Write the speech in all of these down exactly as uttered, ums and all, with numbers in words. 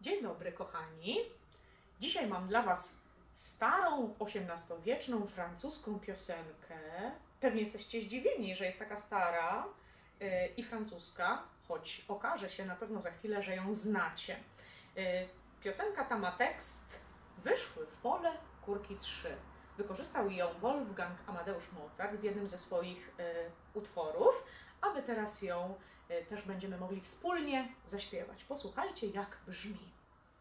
Dzień dobry, kochani. Dzisiaj mam dla Was starą, osiemnastowieczną francuską piosenkę. Pewnie jesteście zdziwieni, że jest taka stara yy, i francuska, choć okaże się na pewno za chwilę, że ją znacie. Yy, piosenka ta ma tekst: wyszły w pole kurki trzy. Wykorzystał ją Wolfgang Amadeusz Mozart w jednym ze swoich yy, utworów, a my teraz ją yy, też będziemy mogli wspólnie zaśpiewać. Posłuchajcie, jak brzmi.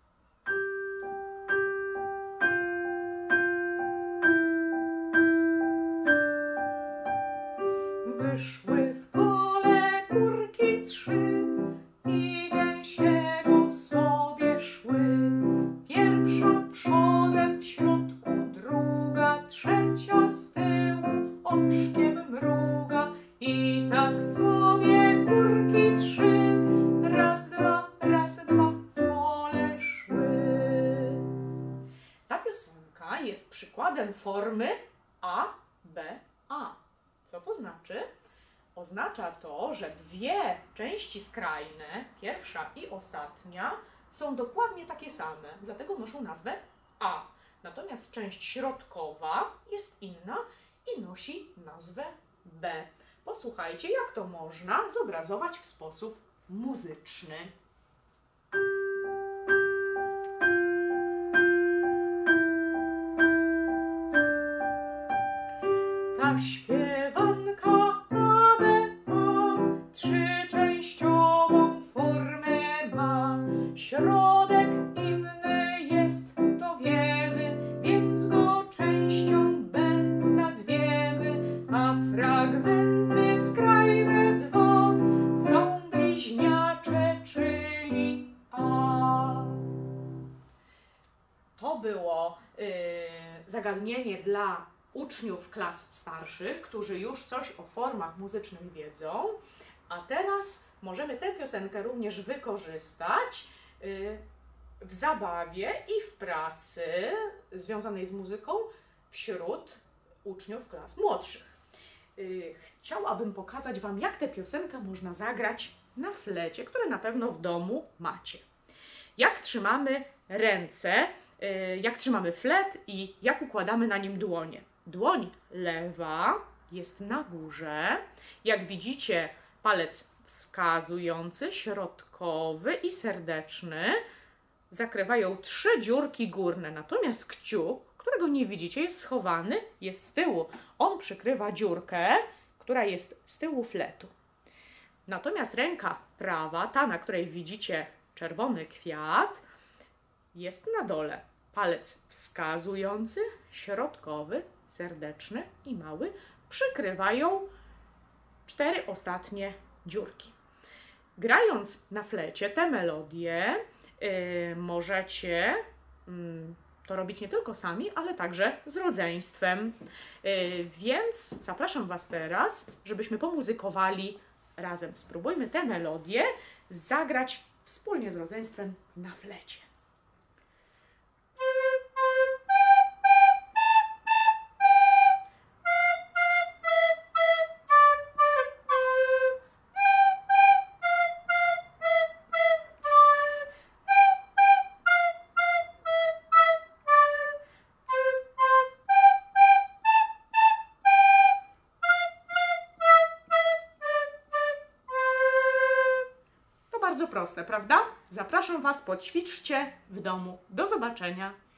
Wyszły w pole kurki trzy i gęsiego sobie szły. Pierwsza przodem, w środku druga, trzecia z tyłu oczkiem mruga. I tak sobie kurki trzy, raz, dwa, raz, dwa w pole szły. Ta piosenka jest przykładem formy A, B, A. Co to znaczy? Oznacza to, że dwie części skrajne, pierwsza i ostatnia, są dokładnie takie same, dlatego noszą nazwę A. Natomiast część środkowa jest inna i nosi nazwę B. Posłuchajcie, jak to można zobrazować w sposób muzyczny. Ta śpiewanka A, B, A trzyczęściową formę ma. Środek inny jest, to wiemy, więc go częścią B nazwiemy. A fragmenty skrajne dwa są bliźniacze, czyli A. To było yy, zagadnienie dla uczniów klas starszych, którzy już coś o formach muzycznych wiedzą, a teraz możemy tę piosenkę również wykorzystać w zabawie i w pracy związanej z muzyką wśród uczniów klas młodszych. Chciałabym pokazać Wam, jak tę piosenkę można zagrać na flecie, które na pewno w domu macie. Jak trzymamy ręce, jak trzymamy flet i jak układamy na nim dłonie. Dłoń lewa jest na górze. Jak widzicie, palec wskazujący, środkowy i serdeczny zakrywają trzy dziurki górne. Natomiast kciuk, którego nie widzicie, jest schowany, jest z tyłu. On przykrywa dziurkę, która jest z tyłu fletu. Natomiast ręka prawa, ta, na której widzicie czerwony kwiat, jest na dole. Palec wskazujący, środkowy, serdeczny i mały przykrywają cztery ostatnie dziurki. Grając na flecie tę melodię yy, możecie yy, to robić nie tylko sami, ale także z rodzeństwem. Yy, więc zapraszam Was teraz, żebyśmy pomuzykowali razem. Spróbujmy tę melodię zagrać wspólnie z rodzeństwem na flecie. Bardzo proste, prawda? Zapraszam Was, poćwiczcie w domu. Do zobaczenia!